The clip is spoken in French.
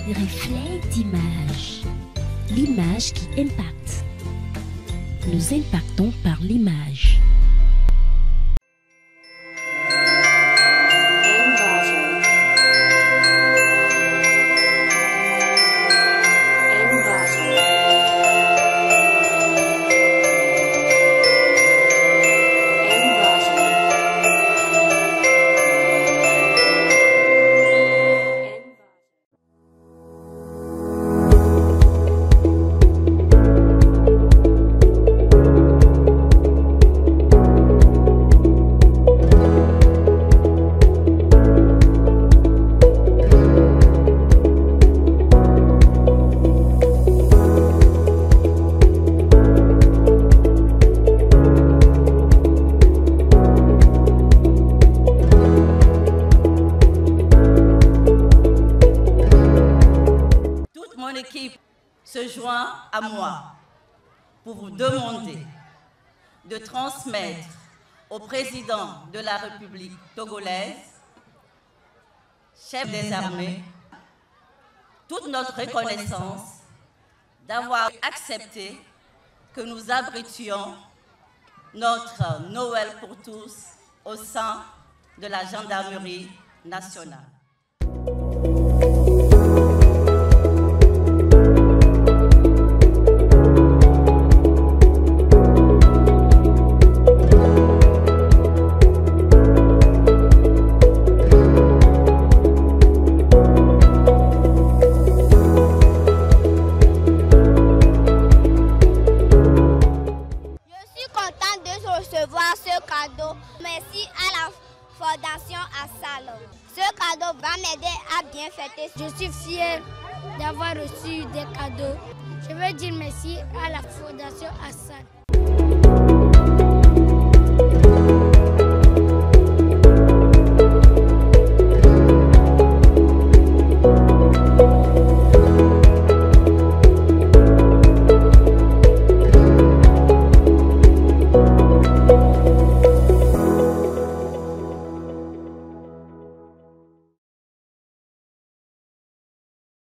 reflet d'image. L'image qui impacte. Nous impactons par l'image. Mon équipe se joint à moi pour vous demander de transmettre au président de la République togolaise, chef des armées, toute notre reconnaissance d'avoir accepté que nous abritions notre Noël pour tous au sein de la gendarmerie nationale. Recevoir ce cadeau. Merci à la Fondation Assal. Ce cadeau va m'aider à bien fêter. Je suis fière d'avoir reçu des cadeaux. Je veux dire merci à la Fondation Assal.